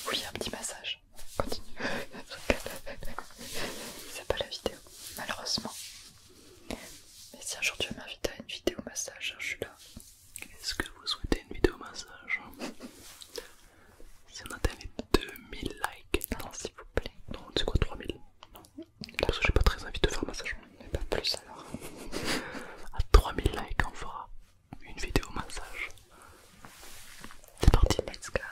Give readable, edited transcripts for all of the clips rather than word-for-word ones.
Oui, un petit massage. Continue. C'est pas la vidéo, malheureusement. Mais si un jour tu veux m'inviter à une vidéo massage, je suis là. Est-ce que vous souhaitez une vidéo massage? Si on atteint les 2000 likes. Non, s'il vous plaît. Non, c'est quoi 3000? Parce que j'ai pas très envie de faire un massage. Mais pas plus alors. À 3000 likes, on fera une vidéo massage. C'est parti, let's go.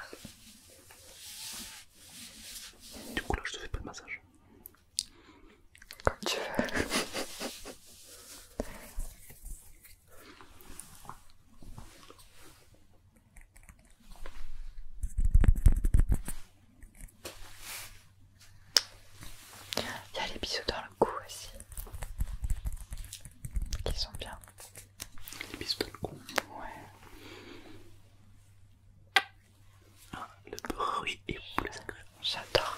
Du coup, là, je te fais pas de massage. Comme tu veux. Il y a les bisous dans le cou aussi. Qui sont bien. Les bisous dans le cou. Ouais. Ah, le bruit est plus agréable. J'adore.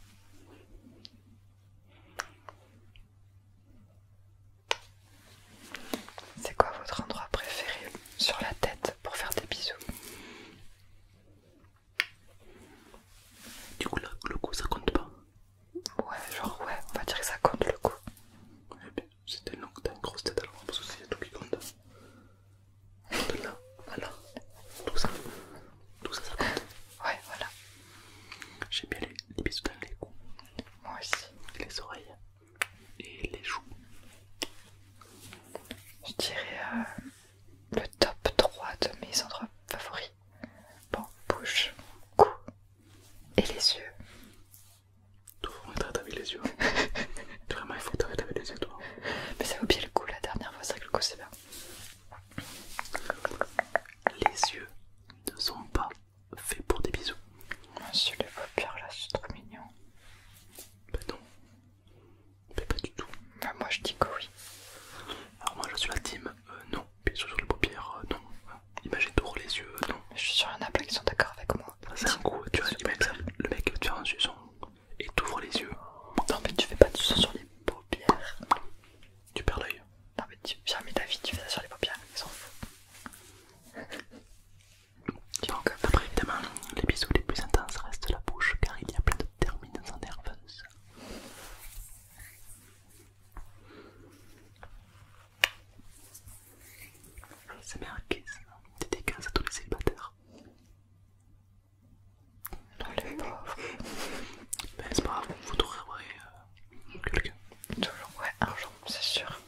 C'est quoi votre endroit préféré sur la tête pour faire des bisous? Du coup, là, le cou, ça compte pas. Ouais, genre ouais, on va dire que ça compte le coup. Eh bien, c'est tellement que t'as une grosse tête alors, parce que c'est tout qui compte. De là à là, tout ça, ça compte. Ouais, voilà. J'aime bien les bisous dans les coups, Moi aussi. les oreilles et les joues. Je dirais le top 3 de mes endroits favoris. Bon, bouche, cou et les yeux. Toi, faut arrêter avec les yeux. Vraiment, il faut que t'arrêtes avec les yeux, toi. Mais ça vaut bien le coup la dernière fois, c'est vrai que le coup c'est bien. Les yeux ne sont pas faits pour des bisous. Monsieur les paupières là, c'est trop mignon. Ben non, mais pas du tout. Bah, moi je dis que oui. Alors moi je suis la team non, bien sûr sur les paupières non. Imagine t'ouvres les yeux non. Je suis sûre qu'il y en a plein qui sont d'accord avec moi. Ça c'est un coup, tu vois, imagine le mec tu as un suçon et t'ouvres les yeux. Non mais tu fais pas du tout sur les paupières. Tu perds l'œil. Non mais tu jamais ta vie tu fais ça sur les paupières, ils s'en foutent. Non, après évidemment, les bisous les plus intenses restent la bouche car il y a plein de terminaisons nerveuses. C'est merguez, dédicace à tous les célibataires. Non les pauvres. Ben c'est pas grave, vous trouverez quelqu'un. Toujours, ouais, un jour, c'est sûr.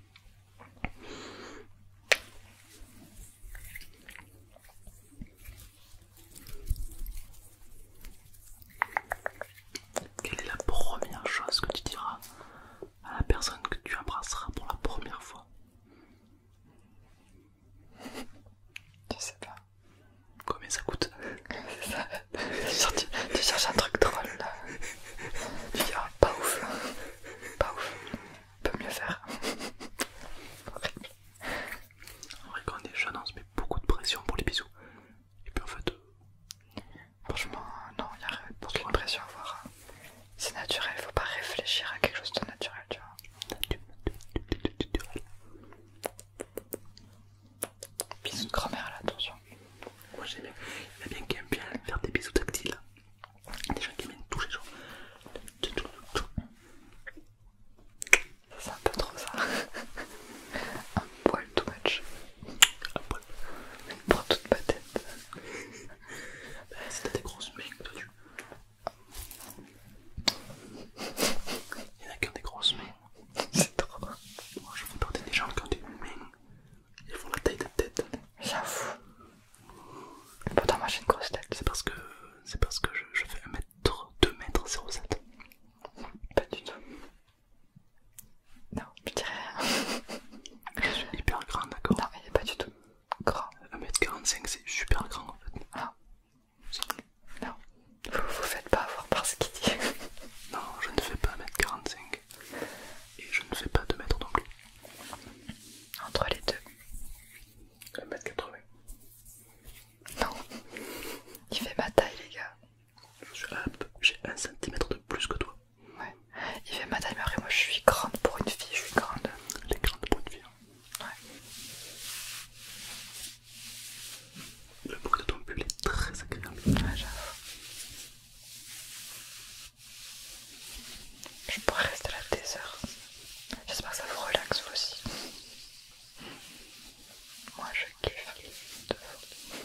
Quelle est la première chose que tu diras à la personne que tu embrasseras pour la première fois? Je sais pas. Combien ça coûte? C'est ça. Tu cherches un truc drôle là. Tu dis ah, pas ouf. Pas ouf. Peut mieux faire. Horrible. En vrai, quand on est jeune, on se met beaucoup de pression pour les bisous. Et puis en fait, Franchement, non, il n'y a aucune pression à avoir. C'est naturel, faut pas réfléchir à quelque chose de naturel, tu vois. Bisous de grand-mère là, attention. moi j'aime bien. Il y en a bien qui aiment bien faire des bisous tactiles. Des gens qui aiment toucher, genre. C'est un peu trop ça. Un poil too much. Un poil. Pour toute ma tête. Bah, si t'as des grosses mains, toi tu. Il y en a qui ont des grosses mains. C'est trop. Moi je fais partie des gens qui ont des mains. Ils font la taille de tête. J'avoue. Pourtant, moi j'ai une grosse tête. C'est parce que je fais 1 mètre, 2 mètres 07. Pas du tout. Non, je dirais rien. Je suis hyper grand, d'accord? Non, il est pas du tout grand. 1m45 c'est super grand en fait. Ah. Non. Vous faites pas avoir par ce qu'il dit. Non, je ne fais pas 1m45. Et je ne fais pas 2 mètres non plus. Entre les deux. 1m80. Non. Il fait ma taille, les gars. J'ai 1 centimètre de plus que toi. Ouais. Il fait ma taille, mais après, moi je suis grande pour une fille, je suis grande. Les grandes points de vie. Ouais. Le bruit de ton pull est très agréable. Ouais, j'avoue. je pourrais rester là des heures. J'espère que ça vous relaxe vous aussi. Moi je kiffe de fou.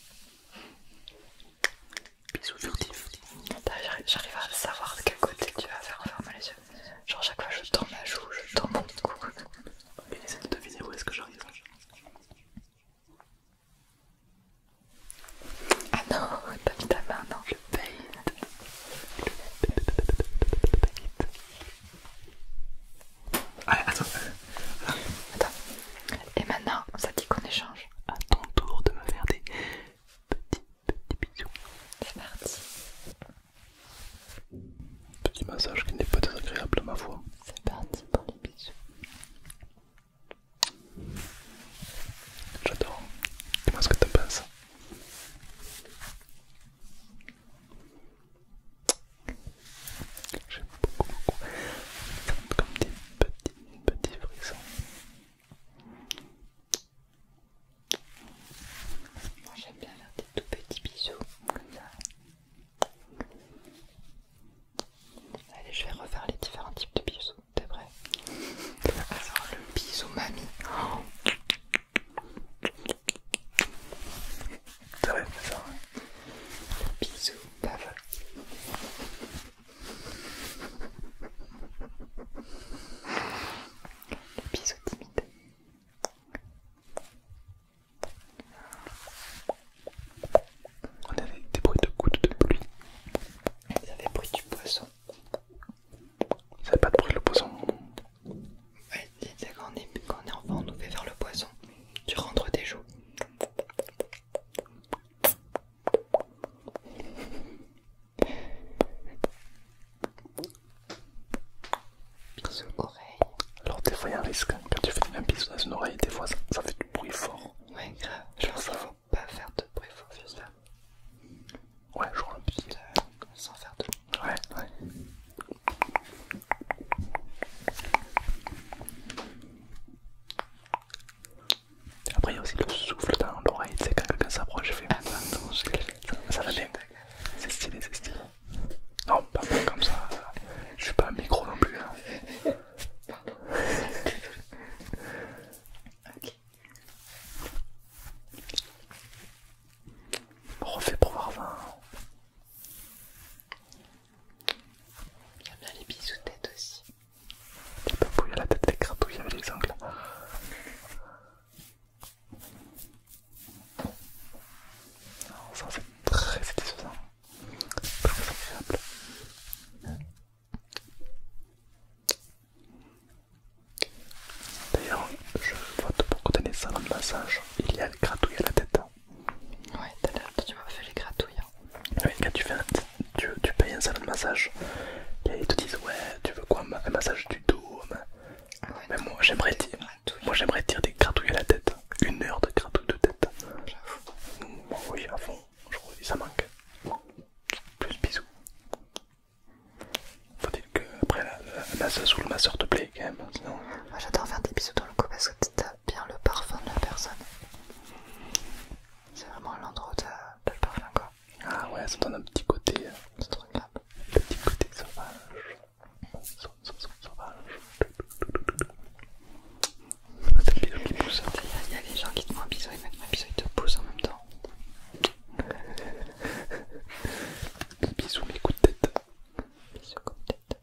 Bisous furtifs. J'arrive à savoir de quel côté tu vas faire en fermant les yeux. Genre chaque fois je tends ma joue, je tends mon cou. Ok, essaie de deviner où est-ce que j'arrive. Ah non, t'as mis ta main, non. Je paye. Allez, attends. Attends. Et maintenant, ça dit qu'on échange. À ton tour de me faire des petits bisous. C'est parti. Petit massage qui n'est pas désagréable à ma foi. C'est parti pour les bisous. J'adore. Dis-moi ce que t'en penses. J'aime beaucoup. Ça me comme des petits frissons. Moi j'aime bien faire des tout petits bisous comme ça. Allez, je vais refaire les différents types de bisous. T'es prêt? Alors le bisou mamie. Oh. C'est vrai, c'est ça. Le bisou baveux. Le bisou timide. On a des bruits de gouttes de pluie. Ça fait bruit du poisson. Ça fait pas de bruit le poisson. Ouais, c'est quand on est enfant, on nous fait faire le poisson. Tu rentres tes joues. Bisous oreille. Alors des fois il y a un risque. Quand tu fais un bisou dans une oreille, des fois ça fait du bruit fort. Ouais, grave. Je pense qu'il faut pas faire de bruit, faut juste faire Ouais, genre un petit. sans faire de bruit. Ouais. Après il y a aussi le souffle dans l'oreille, tu sais quand quelqu'un s'approche, je fais Ah pardon, ça va bien. C'est stylé, c'est stylé. Non, pas comme ça. Je suis pas un micro non plus. Hein. Pardon. Ok. Refais pour voir 20. J'aime bien les bisous de tête aussi. Tu peux bouiller la tête, les gratouilles avec les ongles. Non, ça c'est très satisfaisant. Très agréable. D'ailleurs, je vote pour que dans les salons de massage, il y a les gratouilles à la tête. Ouais, tout à l'heure, tu m'as fait les gratouilles. Hein. Oui, quand tu payes un salon de massage, et ils te disent ouais, tu veux quoi, un massage du dos. Ah ouais, Mais non, moi j'aimerais dire des gratouilles à la tête. 1 heure de gratouille de tête. j'avoue. Bon, oui, à fond, je crois que ça manque. Plus bisous. Faut dire que après la masseuse ou le masseur te plaît quand même. Sinon... Moi j'adore faire des bisous dans le cou parce que t'as bien le parfum de la personne. C'est vraiment l'endroit où t'as le parfum quoi. Ah ouais, ça donne un petit côté. C'est trop grave. Le petit côté sauvage. Sauvage. C'est le bisou qui pousse. Il y a les gens qui te font un bisou, ils mettent un bisou, ils te poussent en même temps. Bisous, mes coups de tête. Bisous comme tête.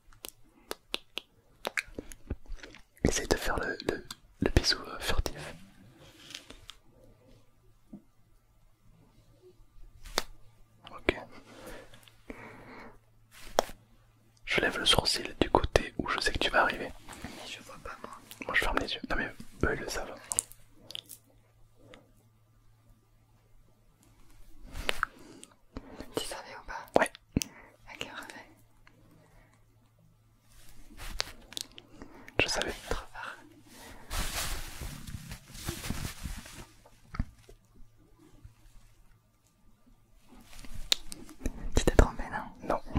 Essaye de faire le bisou furtif. Ok. Je lève le sourcil du côté où je sais que tu vas arriver. Mais je vois pas moi. Moi je ferme les yeux. Non mais eux ils le savent. Tu savais ou pas? Ouais. Ok, refais. Je savais. Trop fort. Tu t'es trompé, non? Non.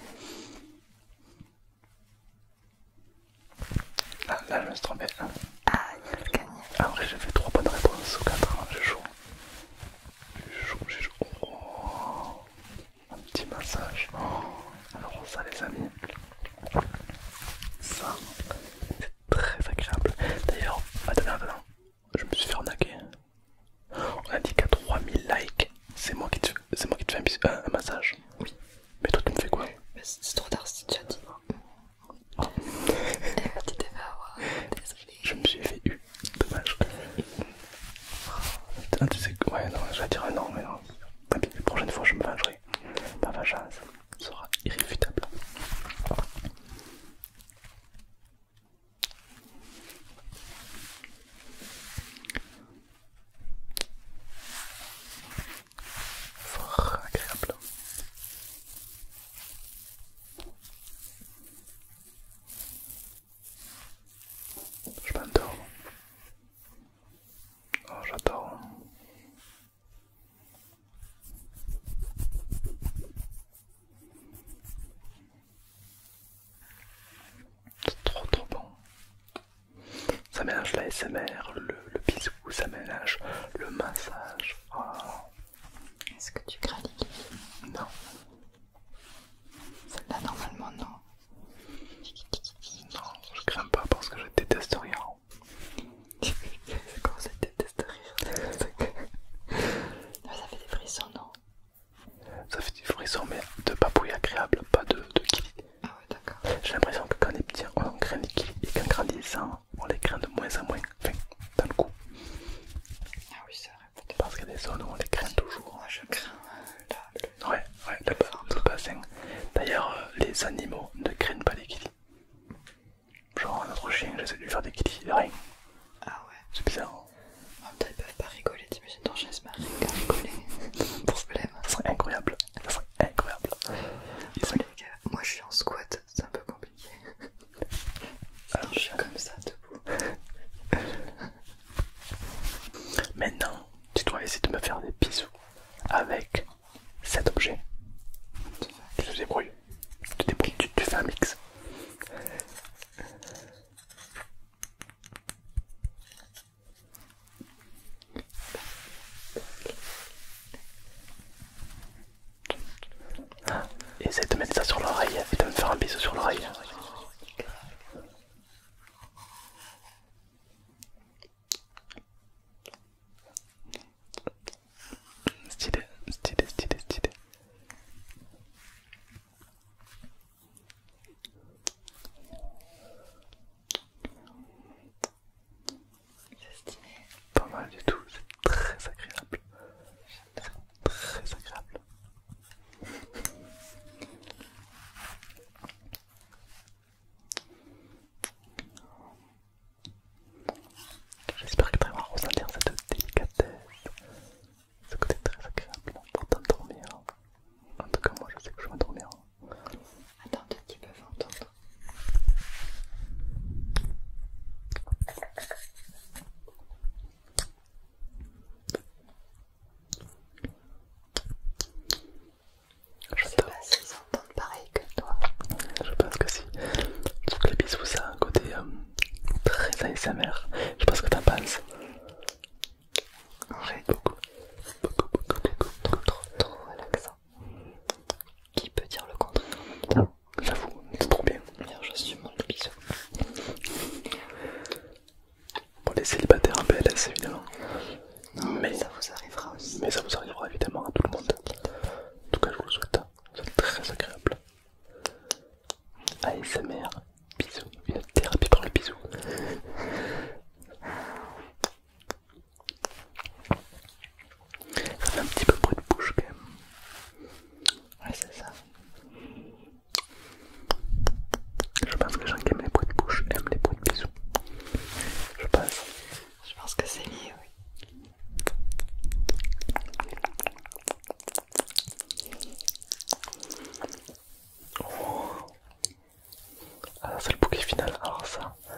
Là je me suis trompé. Ah, il a gagné. Ah, en vrai j'ai fait 3 bonnes réponses ou 4. J'ai chaud. J'ai chaud. Oh. Un petit massage. Oh. Alors ça les amis. c'est trop tard si tu as dit. Tu t'es fait avoir, désolé. Je me suis fait eu, dommage. Ah, tu sais que, ouais, non, j'allais dire un non, mais non. Tant pis, la prochaine fois je me vengerai. Ma vengeance sera irréfutable. Fort agréable. Je m'endors. Oh, j'adore. C'est trop bon. Ça mélange la SMR, le bisou, ça mélange le massage. Oh. Est-ce que tu crains les kilis? Non. Celle-là, normalement, non. Non, je crains pas parce que je déteste rien. Ça commence à te détester rire. Ça fait des frissons, non? Ça fait des frissons, mais de papouille agréable, pas de kili. Ah ouais, d'accord. J'ai l'impression que quand on est petit, on craint les kili et qu'en grandissant, on les craint de moins en moins. Enfin, dans le coup. Ah oui, c'est vrai, peut-être. Parce qu'il y a des zones où on les craint toujours. Moi, je crains là, Ouais, le bassin. D'ailleurs, les animaux ne craignent pas les kili. Genre, notre chien, j'essaie de lui faire des kili, il a rien. Ah ouais. C'est bizarre. En même temps, ils peuvent pas rigoler. T'imagines ton chien se met à rigoler. Problème. Ça serait incroyable. Ça serait incroyable. Bon, les gars, moi je suis en squat, c'est un peu compliqué. Alors, je suis comme ça, debout. Maintenant, tu dois essayer de me faire des bisous avec cet objet. Tu te débrouilles. Tu fais un mix. Essaye de mettre ça sur l'oreille et de me faire un bisou sur l'oreille. Stylé, stylé, stylé, stylé. C'est stylé. Pas mal du tout, c'est très agréable. Très agréable. J'espère que tu vas ressentir cette délicatesse, ce côté très agréable pour t'endormir. En tout cas, moi je sais que je vais m'endormir. Attends, peut-être qu'ils peuvent entendre. Je sais pas s'ils entendent pareil que toi. Je pense que si. Sauf que les bisous, ça a un côté très ASMR. Je pense que t'en penses. Ouais, Beaucoup. trop relaxant. Qui peut dire le contraire en même temps? J'avoue, c'est trop bien. D'ailleurs, je suis mon bisou. Pour les célibataires en PLS, évidemment. Non, mais ça vous arrivera aussi. Mais ça vous arrivera évidemment à tout le monde. En tout cas, je vous le souhaite. C'est très agréable. ASMR, bisous. Une thérapie par le bisou. Ça fait un petit peu bruit de bouche quand même. Ouais, c'est ça. Je pense que les gens qui aiment les bruits de bouche aiment les bruits de bisous. Je pense. Je pense que c'est lié, oui. Oh. Alors c'est le bouquet final. Alors ça,